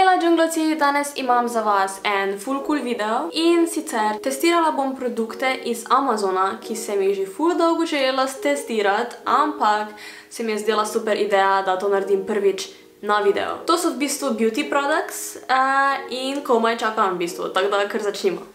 Hejla džunglovci, danes imam za vas en ful cool video in sicer testirala bom produkte iz Amazona, ki sem jih že ful dolgo želela testirati, ampak se mi je zdela super ideja, da to naredim prvič na video. To so v bistvu beauty products in komaj čakam v bistvu, tako da kar začnimo.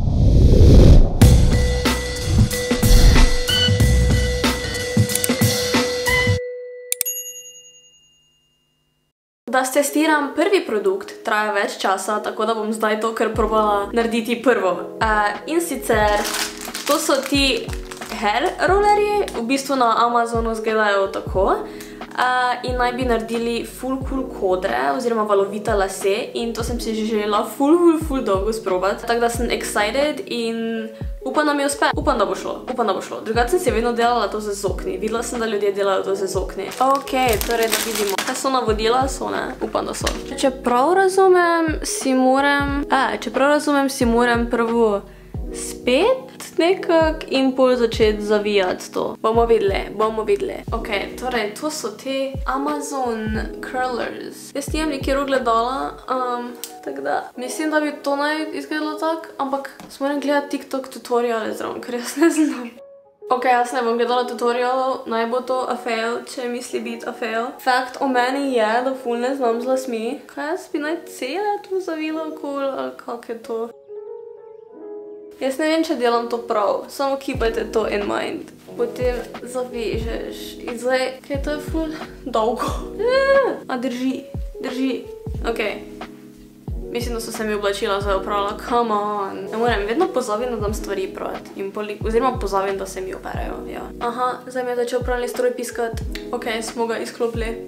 Da stestiram prvi produkt, traja več časa, tako da bom zdaj to kar probala narediti prvo. In sicer, to so ti hair rollerji, v bistvu na Amazonu izgledajo tako. In naj bi naredili ful cool kodre, oziroma valovite lase, in to sem si že želela ful dolgo sprobati. Tako da sem excited in upam, da mi uspe. Upam, da bo šlo. Drugače sem si vedno delala to z okni. Videla sem, da ljudje delajo to z okni. Ok, torej da vidimo. Kaj so navodila? So, ne? Upam, da so. Če prav razumem, si moram prvo spet nekak in pol začeti zavijati to. Bomo videli. Ok, torej to so te Amazon curlers. Jaz nimam nikjer ogledala, tako da mislim, da bi to naj izgledalo tako, ampak moram gledati TikTok tutoriale zraven, ker jaz ne znam. Ok, jaz ne bom gledala tutorialov, naj bo to a fail, če misli biti a fail. Fakt o meni je, da ful ne znam z lasmi. Kaj jaz bi naj cele tu zavila okoli, ali kak je to? Jaz ne vem, če delam to prav, samo keepajte to in mind. Potem zavežeš in zdaj, kaj to je ful dolgo. A drži. Ok. Mislim, da so se mi oblačila zdaj opravila. Come on. Ne morem, vedno pozabim, da dam stvari prati. Oziroma pozabim, da se mi operejo. Aha, zdaj mi je začel pralni stroj piskati. Ok, smo ga izklopili.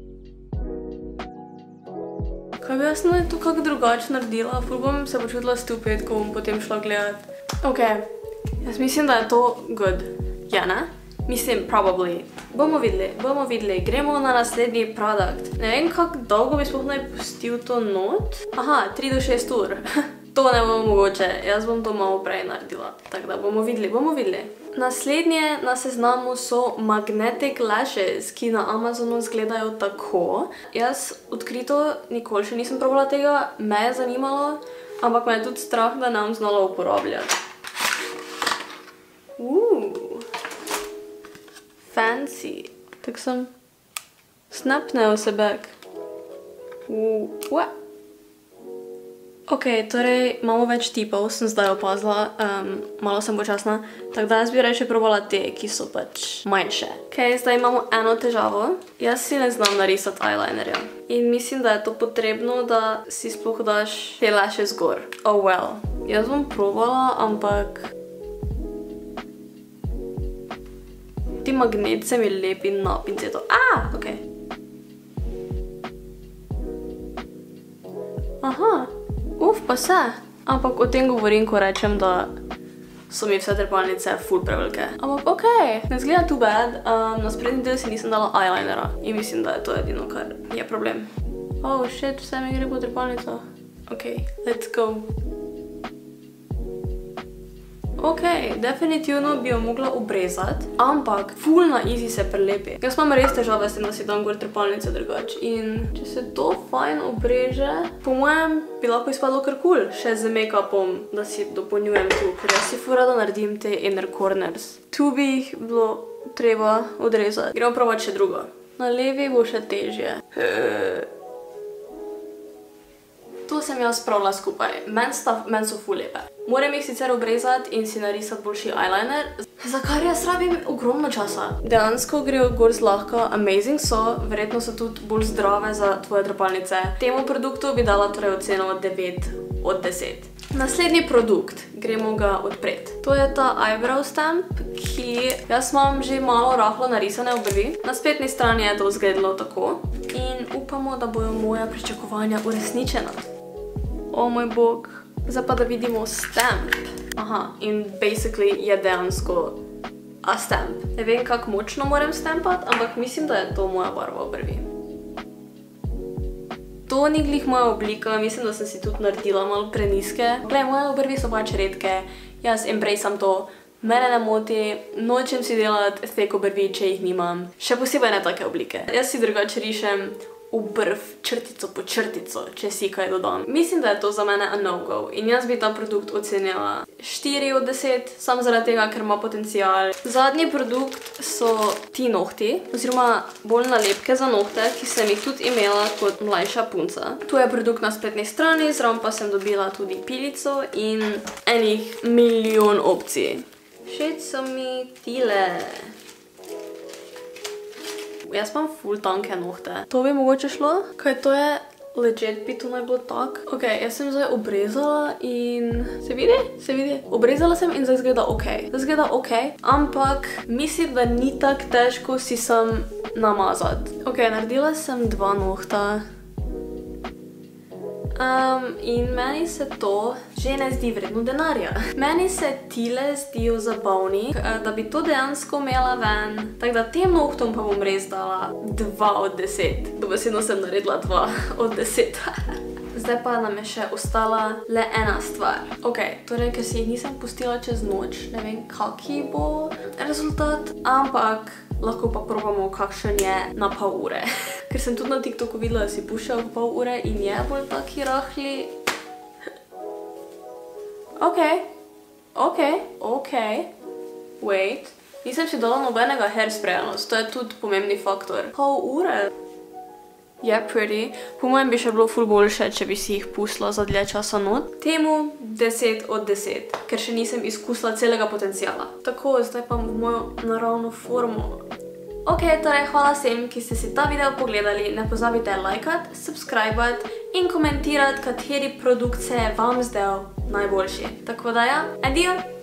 Kaj bi jaz to kako drugače naredila? Ful bom se počutila stupid, ko bom potem šla gledati. Ok, jaz mislim, da je to good. Ja, ne? Mislim, probably. Bomo videli. Gremo na naslednji produkt. Ne vem, kako dolgo bi sploh naj pustil to not. Aha, 3 do 6 ur. To ne bo mogoče. Jaz bom to malo prej naredila. Tako da bomo videli. Naslednje na seznamu so magnetic lashes, ki na Amazonu izgledajo tako. Jaz odkrito nikoli še nisem probala tega, me je zanimalo, ampak me je tudi strah, da ne bom znala uporabljati. Fancy. Tako sem snapnejo se back. What? Ok, torej imamo več tipov, sem zdaj opazila, malo sem počasna, tako da jaz bi reče probala te, ki so pač manjše. Ok, zdaj imamo eno težavo. Jaz si ne znam narisati eyelinerja. In mislim, da je to potrebno, da si sploh daš te lashes gor. Oh well. Jaz bom probala, ampak ti magnet se mi lepi na pinceto. Ok. Aha. Pa se. Ampak o tem govorim, ko rečem, da so mi vse trepalnice ful prevelike. Ampak ok, ne zgleda too bad. Na sprednji del si nisem dala eyelinera in mislim, da je to edino, kar je problem. Oh shit, vse mi gre po trepalnicah. Ok, let's go. Ok, definitivno bi jo mogla obrezati, ampak ful na easy se prelepi. Jaz imam res težave s tem, da si dam gor trepalnice drugač. In če se to fajn obreže, po mojem bi lahko izpadlo kar cool. Še z make-upom, da si dopolnjujem tu, ker jaz si ful rada naredim te inner corners. Tu bi jih bilo treba odrezati. Gremo probati še drugo. Na levi bo še težje. To sem jaz spravila skupaj. Meni so ful lepe. Moram jih sicer obrezati in si narisati boljši eyeliner, za kar jaz rabim ogromno časa. Dejansko grejo gor zlahka, amazing so, verjetno so tudi bolj zdrave za tvoje trepalnice. Temu produktu bi dala torej oceno 9 od 10. Naslednji produkt, gremo ga odpreti. To je ta eyebrow stamp, ki jaz imam že malo rahlo narisane obrvi. Na spletni strani je to izgledalo tako in upamo, da bojo moja pričakovanja uresničena. O moj bog. Zdaj pa da vidimo stamp. Aha, in basically je dejansko a stamp. Ne vem, kako močno moram stampati, ampak mislim, da je to moja barva obrvi. To ni glih moja oblika, mislim, da sem si tudi naredila malo preniske. Glej, moje obrvi so pač redke, jaz embraceam to, mene ne moti, nočem si delati fake obrvi, če jih nimam. Še posebej ne take oblike. Jaz si drugače rišem obrv, črtico po črtico, če si kaj dodam. Mislim, da je to za mene a no-go in jaz bi ta produkt ocenila 4 od 10, samo zaradi tega, ker ima potencial. Zadnji produkt so ti nohti, oziroma bolj nalepke za nohte, ki sem jih tudi imela kot mlajša punca. Tu je produkt na spletni strani, zraven pa sem dobila tudi pilico in enih milijon opcij. Všeč so mi tile. Jaz imam ful tanke nohte. To bi mogoče šlo? Kaj to je? Legit bi to naj bilo tak. Ok, jaz sem zdaj obrezala in... Se vidi? Se vidi? Obrezala sem in zdaj zgleda ok. Zdaj zgleda ok, ampak mislim, da ni tak težko si sam namazati. Ok, naredila sem 2 nohta. In meni se to že ne zdi vredno denarja. Meni se tile zdijo zabavni, da bi to dejansko imela ven. Tako da tem nohtom pa bom res dala 2 od 10. Dobesedno sem naredila 2 od 10. Zdaj pa nam je še ostala le ena stvar. Ok, torej, ker si jih nisem pustila čez noč, ne vem, kaki bo rezultat, ampak lahko pa probamo, kakšen je na pol ure. Ker sem tudi na TikToku videla, da si puščajo v pol ure in je bolj taki rahli. Ok. Wait. Nisem si dala nobenega hairspraya, to je tudi pomembni faktor. Pol ure. Je pretty. Po mojem bi še bilo ful boljše, če bi si jih pustila za dlje časa not. Temu 10 od 10, ker še nisem izkusila celega potenciala. Tako, zdaj pa v mojo naravno formo. Ok, torej hvala vsem, ki ste si ta video pogledali. Ne pozabite lajkati, subscribati in komentirati, kateri produkt se je vam zdel najboljši. Tako da ja, adijo!